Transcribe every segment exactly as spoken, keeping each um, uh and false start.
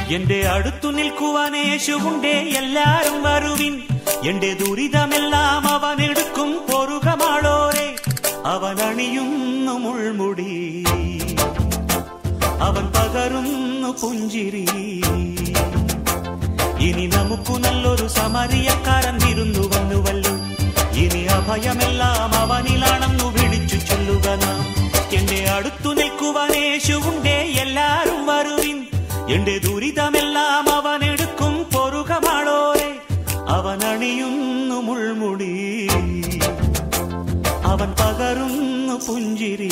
എന്റെ അടുത്തു നിൽക്കുവാൻ യേശുവുണ്ടേ, എല്ലാരും വരുവിൻ. എന്റെ ദുരിതമെല്ലാം അവനെടുക്കും, പൊറുകമാളോരെ. അവൻ അണിയുന്നു മുൾമുടി, അവൻ പകരുന്നു പുഞ്ചിരി. ഇനി നമുക്കു നല്ലൊരു സമരിയക്കാരൻ വിരുന്നു വന്നുവല്ലോ. ഇനി അഭയമെല്ലാം അവനിലാണെന്നു വിളിച്ചു ചൊല്ലുക നാം. എന്റെ അടുത്തു നിൽക്കുവാൻ യേശുവുണ്ടേ, എല്ലാരും വരുവിൻ. എന്റെ ദുരിതമെല്ലാം അവനെടുക്കും, പൊറുകമാളോരെ. അവൻ അണിയുന്നു മുൾമുടി, അവൻ പകരുന്നു പുഞ്ചിരി.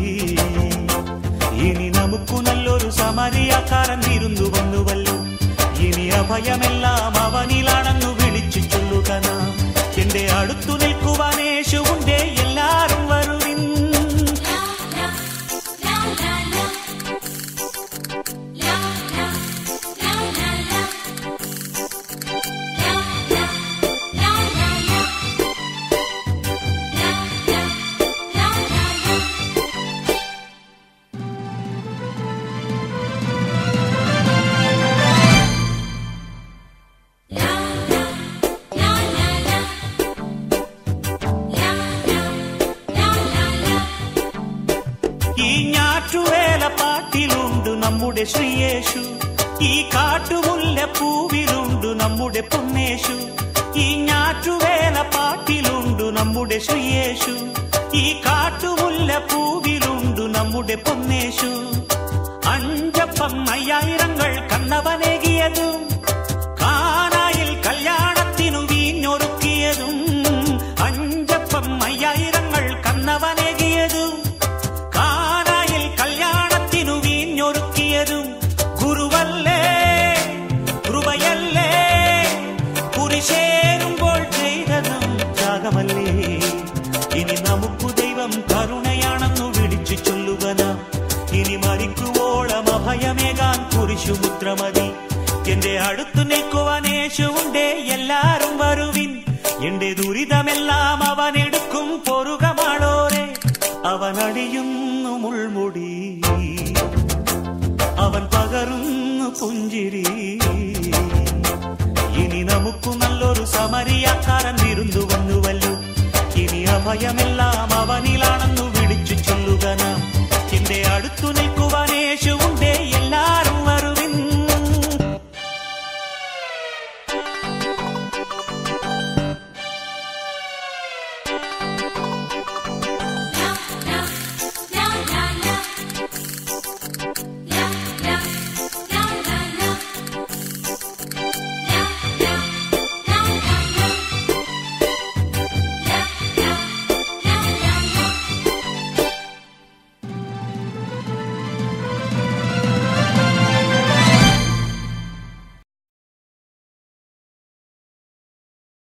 ഇനി നമുക്കു നല്ലൊരു സമരിയക്കാരൻ വിരുന്നു വന്നുവല്ലോ. ഇനി അഭയമെല്ലാം അവനിലാണെന്നു വിളിച്ചു ചൊല്ലുക നാം. എന്റെ അടുത്തു നിൽക്കുവാൻ യേശുവുണ്ടേ, എല്ലാരും വരുവിൻ. ഈ ഞാറ്റുവേല പാട്ടിലുണ്ട് നമ്മുടെ ശ്രീയേശു, ഈ കാട്ടുമുല്ല പൂവിലുണ്ട് നമ്മുടെ പൊന്നേശു. ഈ ഞാറ്റുവേല പാട്ടിലുണ്ട് നമ്മുടെ ശ്രീയേശു, ഈ കാട്ടുമുല്ല പൂവിലുണ്ട് നമ്മുടെ പൊന്നേശു. അഞ്ചപ്പം അയ്യായിരങ്ങൾ കണ്ണവനേകിയതും, കാനായിൽ കല്യാണത്തിനു വീഞ്ഞൊരുക്കിയതും. അഞ്ചപ്പം അയ്യായിരങ്ങൾ കണ്ണവനേകിയതും, കാനായിൽ കല്യാണത്തിനു വീഞ്ഞൊരുക്കിയതും. ഗുരുവല്ലേ, കൃപയല്ലേ, കുരിശേറുമ്പോൾ ചെയ്തതും ത്യാഗമല്ലേ. ഇനി നമുക്കു ദൈവം കരുണയാണെന്നു വിളിച്ചു ചൊല്ലുക നാം. ഇനി മരിക്കുവോളം അഭയമേകാൻ കുരിശുമുദ്രമതി. എന്റെ അടുത്തു നിൽക്കുവാൻ യേശുവുണ്ടേ, എല്ലാരും വരുവിൻ. എന്റെ ദുരിതമെല്ലാം അവനെടുക്കും, പൊറുകമാളോരെ. അവൻ അണിയുന്നു മുൾമുടി, അവൻ പകരുന്നു പുഞ്ചിരി. ഇനി നമുക്കു നല്ലൊരു സമരിയക്കാരൻ വിരുന്നു വന്നുവല്ലോ. ഇനി അഭയമെല്ലാം അവനിലാണെന്ന്